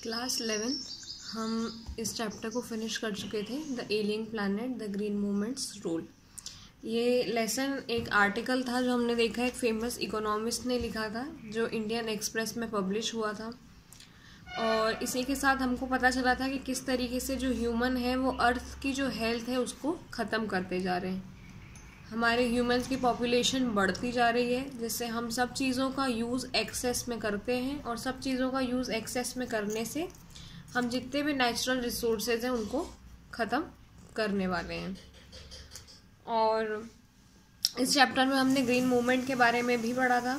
Class 11 हम इस chapter को फिनिश कर चुके थे, the alien planet the green movements role. ये लेसन एक आर्टिकल था जो हमने देखा, एक फेमस इकोनॉमिस्ट ने लिखा था जो इंडियन एक्सप्रेस में पब्लिश हुआ था। और इसी के साथ हमको पता चला था कि किस तरीके से जो ह्यूमन है वो अर्थ की जो हेल्थ है उसको ख़त्म करते जा रहे हैं। हमारे ह्यूमंस की पॉपुलेशन बढ़ती जा रही है, जिससे हम सब चीज़ों का यूज़ एक्सेस में करते हैं, और सब चीज़ों का यूज़ एक्सेस में करने से हम जितने भी नेचुरल रिसोर्सेज हैं उनको ख़त्म करने वाले हैं। और इस चैप्टर में हमने ग्रीन मूवमेंट के बारे में भी पढ़ा था।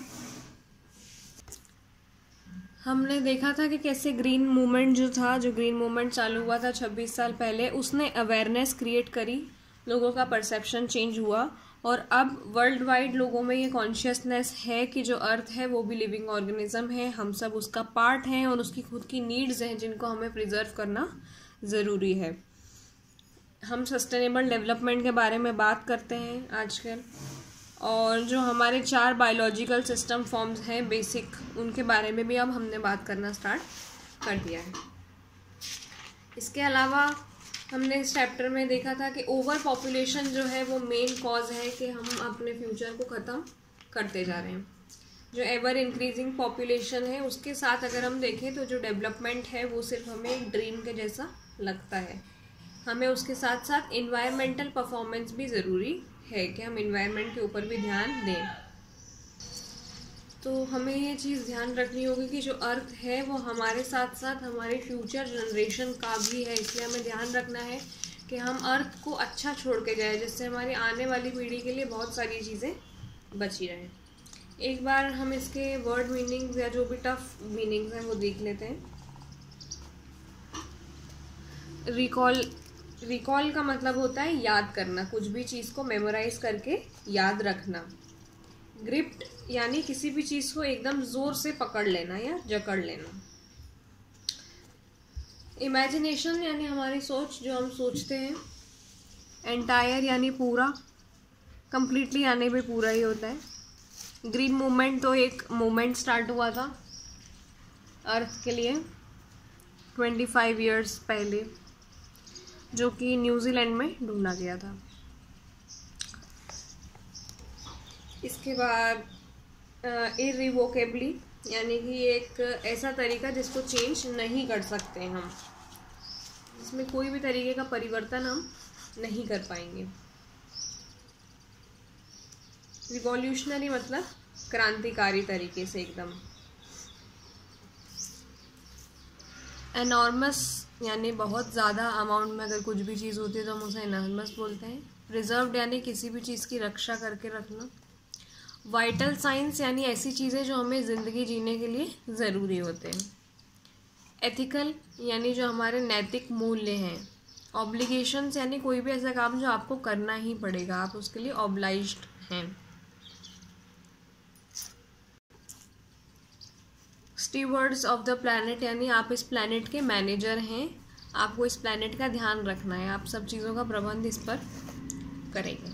हमने देखा था कि कैसे ग्रीन मूवमेंट जो ग्रीन मूवमेंट चालू हुआ था 26 साल पहले, उसने अवेयरनेस क्रिएट करी, लोगों का परसेप्शन चेंज हुआ, और अब वर्ल्ड वाइड लोगों में ये कॉन्शियसनेस है कि जो अर्थ है वो भी लिविंग ऑर्गेनिज्म है, हम सब उसका पार्ट हैं और उसकी खुद की नीड्स हैं जिनको हमें प्रिजर्व करना ज़रूरी है। हम सस्टेनेबल डेवलपमेंट के बारे में बात करते हैं आजकल, और जो हमारे 4 बायोलॉजिकल सिस्टम फॉर्म्स हैं बेसिक, उनके बारे में भी अब हमने बात करना स्टार्ट कर दिया है। इसके अलावा हमने इस चैप्टर में देखा था कि ओवर पॉपुलेशन जो है वो मेन कॉज है कि हम अपने फ्यूचर को ख़त्म करते जा रहे हैं। जो एवर इंक्रीजिंग पॉपुलेशन है उसके साथ अगर हम देखें तो जो डेवलपमेंट है वो सिर्फ हमें एक ड्रीम के जैसा लगता है। हमें उसके साथ साथ इन्वायरमेंटल परफॉर्मेंस भी ज़रूरी है कि हम इन्वायरमेंट के ऊपर भी ध्यान दें। तो हमें ये चीज़ ध्यान रखनी होगी कि जो अर्थ है वो हमारे साथ साथ हमारे फ्यूचर जनरेशन का भी है, इसलिए हमें ध्यान रखना है कि हम अर्थ को अच्छा छोड़ के जाए, जिससे हमारी आने वाली पीढ़ी के लिए बहुत सारी चीज़ें बची रहें। एक बार हम इसके वर्ड मीनिंग्स या जो भी टफ मीनिंग्स हैं वो देख लेते हैं। रिकॉल का मतलब होता है याद करना, कुछ भी चीज़ को मेमोराइज करके याद रखना। ग्रिप्ट यानी किसी भी चीज़ को एकदम ज़ोर से पकड़ लेना या जकड़ लेना। इमेजिनेशन यानी हमारी सोच, जो हम सोचते हैं। एंटायर यानी पूरा, कंप्लीटली यानी भी पूरा ही होता है। ग्रीन मूवमेंट तो एक मूवमेंट स्टार्ट हुआ था अर्थ के लिए 25 इयर्स पहले, जो कि न्यूजीलैंड में ढूंढा गया था। इसके बाद इरिवोकेबली यानी कि एक ऐसा तरीका जिसको चेंज नहीं कर सकते हम, जिसमें कोई भी तरीके का परिवर्तन हम नहीं कर पाएंगे। रिवॉल्यूशनरी मतलब क्रांतिकारी तरीके से एकदम। एनॉर्मस यानी बहुत ज़्यादा अमाउंट में अगर कुछ भी चीज़ होती है तो हम उसे एनॉर्मस बोलते हैं। प्रिजर्व्ड यानी किसी भी चीज़ की रक्षा करके रखना। वाइटल साइंस यानी ऐसी चीज़ें जो हमें ज़िंदगी जीने के लिए ज़रूरी होते हैं। एथिकल यानी जो हमारे नैतिक मूल्य हैं। ऑब्लिगेशंस यानी कोई भी ऐसा काम जो आपको करना ही पड़ेगा, आप उसके लिए ऑब्लाइज्ड हैं। स्टीवर्ड्स ऑफ द प्लैनेट यानी आप इस प्लैनेट के मैनेजर हैं, आपको इस प्लैनेट का ध्यान रखना है, आप सब चीज़ों का प्रबंध इस पर करेंगे।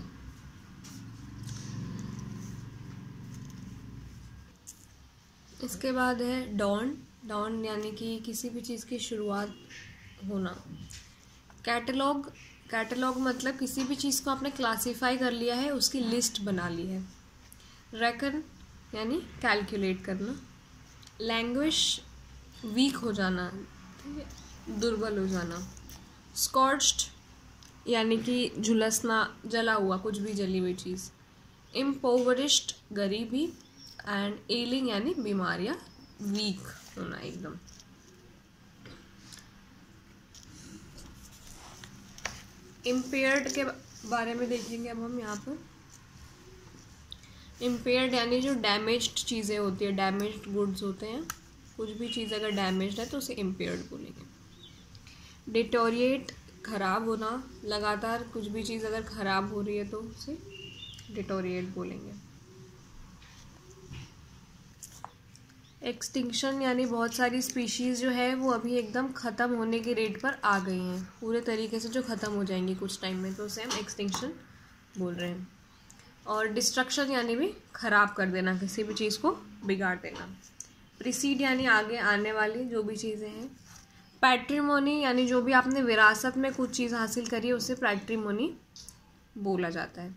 इसके बाद है डॉन यानी कि किसी भी चीज़ की शुरुआत होना। कैटलॉग मतलब किसी भी चीज़ को आपने क्लासीफाई कर लिया है, उसकी लिस्ट बना ली है। रेकन यानी कैलकुलेट करना। लैंग्वेज वीक हो जाना, दुर्बल हो जाना। स्कॉर्च्ड यानी कि झुलसना, जला हुआ, कुछ भी जली हुई चीज़। इम्पोवरिश्ड गरीबी। एंड एलिंग यानी बीमार या वीक होना एकदम। इम्पेयर्ड के बारे में देखेंगे अब हम यहाँ पर। इम्पेयर्ड यानी जो डैमेज्ड चीज़ें होती है, डैमेज्ड गुड्स होते हैं, कुछ भी चीज़ अगर डैमेज्ड है तो उसे इम्पेयर्ड बोलेंगे। डिटोरिएट ख़राब होना, लगातार कुछ भी चीज़ अगर ख़राब हो रही है तो उसे डिटोरिएट बोलेंगे। एक्सटिंक्शन यानी बहुत सारी स्पीशीज़ जो है वो अभी एकदम ख़त्म होने के रेट पर आ गई हैं, पूरे तरीके से जो ख़त्म हो जाएंगी कुछ टाइम में, तो उसे हम एक्सटिंक्शन बोल रहे हैं। और डिस्ट्रक्शन यानी भी ख़राब कर देना, किसी भी चीज़ को बिगाड़ देना। प्रीसीड यानी आगे आने वाली जो भी चीज़ें हैं। पैट्रिमोनी यानी जो भी आपने विरासत में कुछ चीज़ हासिल करी है उसे पैट्रिमोनी बोला जाता है।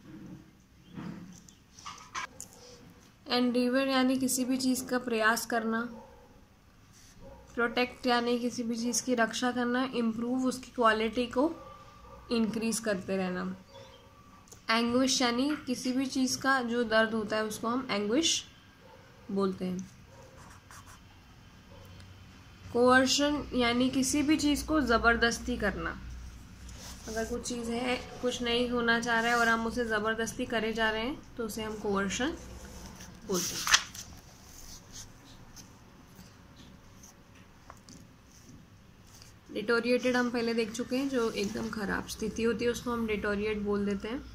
एंडीवर यानी किसी भी चीज़ का प्रयास करना, प्रोटेक्ट यानी किसी भी चीज़ की रक्षा करना, इम्प्रूव उसकी क्वालिटी को इंक्रीज करते रहना। एंग्विश यानी किसी भी चीज़ का जो दर्द होता है उसको हम एंग्विश बोलते हैं। कोअर्शन यानी किसी भी चीज़ को ज़बरदस्ती करना, अगर कुछ चीज़ है कुछ नहीं होना चाह रहा है और हम उसे ज़बरदस्ती करे जा रहे हैं तो उसे हम कोअर्शन बोलते हैं। डिटोरिएटेड हम पहले देख चुके हैं, जो एकदम खराब स्थिति होती है उसको हम डिटोरिएट बोल देते हैं।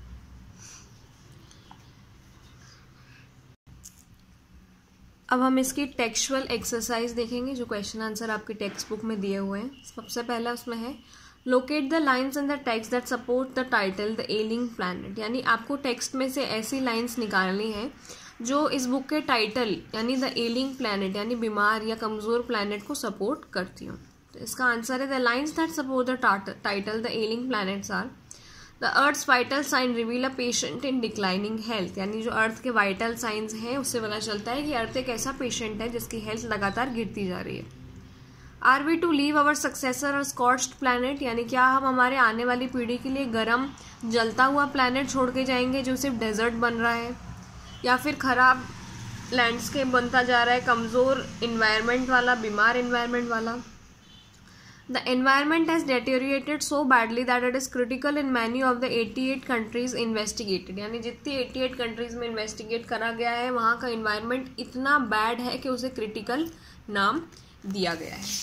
अब हम इसकी टेक्सचुअल एक्सरसाइज देखेंगे जो क्वेश्चन आंसर आपकी टेक्स्ट बुक में दिए हुए हैं। सबसे पहला उसमें है locate the lines in the text that support the title the alien planet, यानी आपको टेक्स्ट में से ऐसी लाइन्स निकालनी है जो इस बुक के टाइटल यानी द एलिंग प्लैनेट यानी बीमार या कमज़ोर प्लैनेट को सपोर्ट करती हूँ। तो इसका आंसर है the lines that support the title the alien planets are the earth's vital sign reveal a patient in declining health, यानी जो अर्थ के वाइटल साइंस हैं उससे पता चलता है कि अर्थ एक ऐसा पेशेंट है जिसकी हेल्थ लगातार गिरती जा रही है। Are we to leave our successor or scorched planet, यानी क्या हम हमारे आने वाली पीढ़ी के लिए गर्म जलता हुआ प्लैनेट छोड़ के जाएंगे जो सिर्फ डेजर्ट बन रहा है, या फिर खराब लैंडस्केप बनता जा रहा है, कमज़ोर इन्वायरमेंट वाला, बीमार इन्वायरमेंट वाला। The environment has deteriorated so badly that it is critical in many of the 88 countries investigated, यानी जितनी 88 कंट्रीज में इन्वेस्टिगेट करा गया है वहाँ का इन्वायरमेंट इतना बैड है कि उसे क्रिटिकल नाम दिया गया है।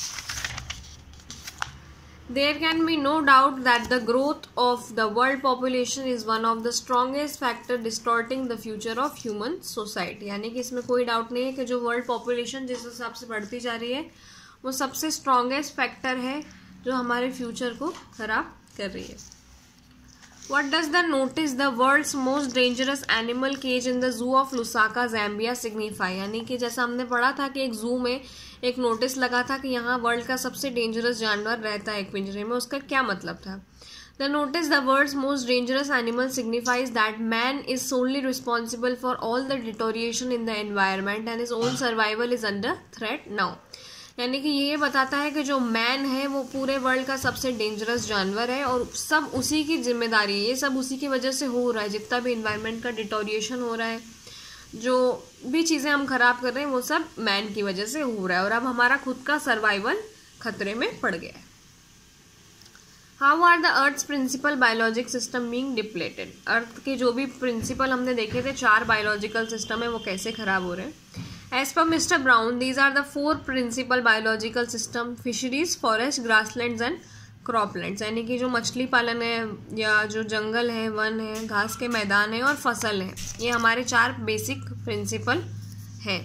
There can be no doubt that the growth of the world population is one of the strongest factor distorting the future of human society, यानी कि इसमें कोई डाउट नहीं है कि जो वर्ल्ड पॉपुलेशन जिस हिसाब से बढ़ती जा रही है वो सबसे स्ट्रॉन्गेस्ट फैक्टर है जो हमारे फ्यूचर को खराब कर रही है। What does the notice the world's most dangerous animal cage in the zoo of Lusaka, Zambia signify, यानी कि जैसा हमने पढ़ा था कि एक जू में एक नोटिस लगा था कि यहाँ वर्ल्ड का सबसे डेंजरस जानवर रहता है एक पिंजरे में, उसका क्या मतलब था। The notice the world's most dangerous animal signifies that man is solely responsible for all the deterioration in the environment and his own survival is under threat now, यानी कि ये बताता है कि जो मैन है वो पूरे वर्ल्ड का सबसे डेंजरस जानवर है और सब उसी की जिम्मेदारी है, ये सब उसी की वजह से हो रहा है। जितना भी इन्वायरमेंट का डिटोरिएशन हो रहा है, जो भी चीज़ें हम खराब कर रहे हैं वो सब मैन की वजह से हो रहा है और अब हमारा खुद का सर्वाइवल खतरे में पड़ गया है। How are the earth's principal biologic system being depleted, earth के जो भी प्रिंसिपल हमने देखे थे 4 बायोलॉजिकल सिस्टम है वो कैसे खराब हो रहे हैं। As per Mr. Brown, these are the 4 principal biological system: fisheries, forest, grasslands and croplands, यानी कि जो मछली पालन है या जो जंगल है, वन है, घास के मैदान है और फसल है, ये हमारे 4 बेसिक प्रिंसिपल हैं।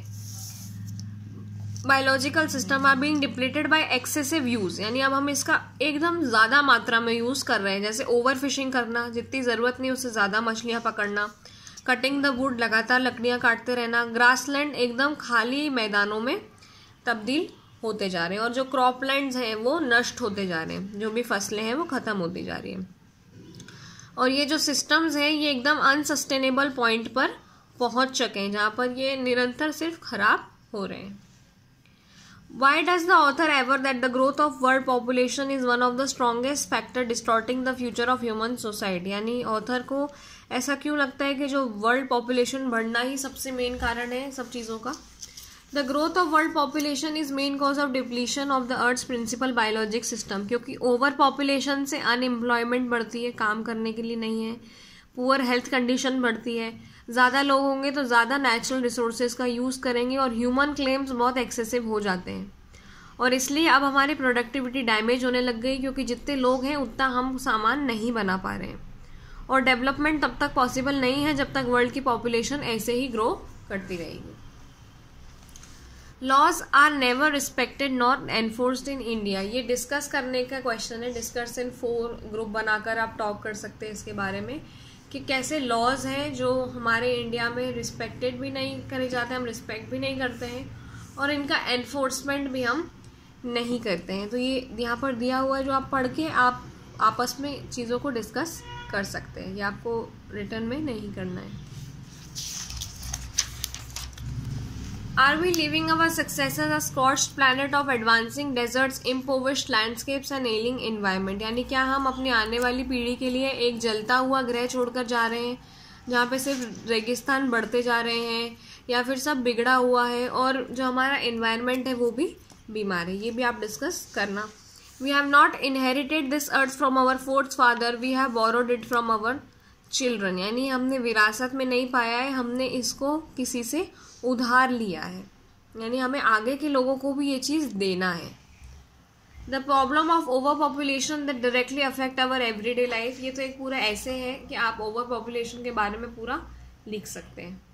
Biological system are being depleted by excessive use, यानी अब हम इसका एकदम ज़्यादा मात्रा में यूज़ कर रहे हैं, जैसे ओवर फिशिंग करना, जितनी ज़रूरत नहीं उससे ज़्यादा मछलियाँ पकड़ना, कटिंग द वुड, लगातार लकड़ियाँ काटते रहना, ग्रासलैंड एकदम खाली मैदानों में तब्दील होते जा रहे हैं और जो क्रॉपलैंड्स हैं वो नष्ट होते जा रहे हैं, जो भी फसलें हैं वो ख़त्म होती जा रही हैं। और ये जो सिस्टम्स हैं ये एकदम अनसस्टेनेबल पॉइंट पर पहुंच चुके हैं जहाँ पर ये निरंतर सिर्फ खराब हो रहे हैं। Why does the author aver that the growth of world population is one of the strongest factor distorting the future of human society, यानी ऑथर को ऐसा क्यों लगता है कि जो वर्ल्ड पॉपुलेशन बढ़ना ही सबसे मेन कारण है सब चीज़ों का। The growth of world population is main cause of depletion of the earth's principal biologic system, क्योंकि ओवर पॉपुलेशन से अनएम्प्लॉयमेंट बढ़ती है, काम करने के लिए नहीं है, पुअर हेल्थ कंडीशन बढ़ती है, ज़्यादा लोग होंगे तो ज़्यादा नेचुरल रिसोर्सेज का यूज़ करेंगे और ह्यूमन क्लेम्स बहुत एक्सेसिव हो जाते हैं और इसलिए अब हमारी प्रोडक्टिविटी डैमेज होने लग गई, क्योंकि जितने लोग हैं उतना हम सामान नहीं बना पा रहे हैं और डेवलपमेंट तब तक पॉसिबल नहीं है जब तक वर्ल्ड की पॉपुलेशन ऐसे ही ग्रो करती रहेगी। Laws are never respected not enforced in India, ये डिस्कस करने का क्वेश्चन है। डिस्कस इन 4 ग्रुप बनाकर आप टॉक कर सकते हैं इसके बारे में कि कैसे लॉज हैं जो हमारे इंडिया में रिस्पेक्टेड भी नहीं करे जाते, हम रिस्पेक्ट भी नहीं करते हैं और इनका एनफोर्समेंट भी हम नहीं करते हैं। तो ये यहाँ पर दिया हुआ है, जो आप पढ़ के आप आपस में चीज़ों को डिस्कस कर सकते हैं, ये आपको रिटर्न में नहीं करना है। Are we leaving our successors a scorched planet of advancing deserts, impoverished landscapes and ailing environment? यानी क्या हम अपनी आने वाली पीढ़ी के लिए एक जलता हुआ ग्रह छोड़कर जा रहे हैं, जहाँ पे सिर्फ रेगिस्तान बढ़ते जा रहे हैं, या फिर सब बिगड़ा हुआ है और जो हमारा एनवायरनमेंट है वो भी बीमार है? ये भी आप डिस्कस करना। We have not inherited this earth from our forefather, we have borrowed it from our children. यानी हमने विरासत में नहीं पाया है, हमने इसको किसी से उधार लिया है, यानी हमें आगे के लोगों को भी ये चीज़ देना है। The problem of over population that directly affect our everyday life, ये तो एक पूरा ऐसे है कि आप ओवर पॉपुलेशन के बारे में पूरा लिख सकते हैं।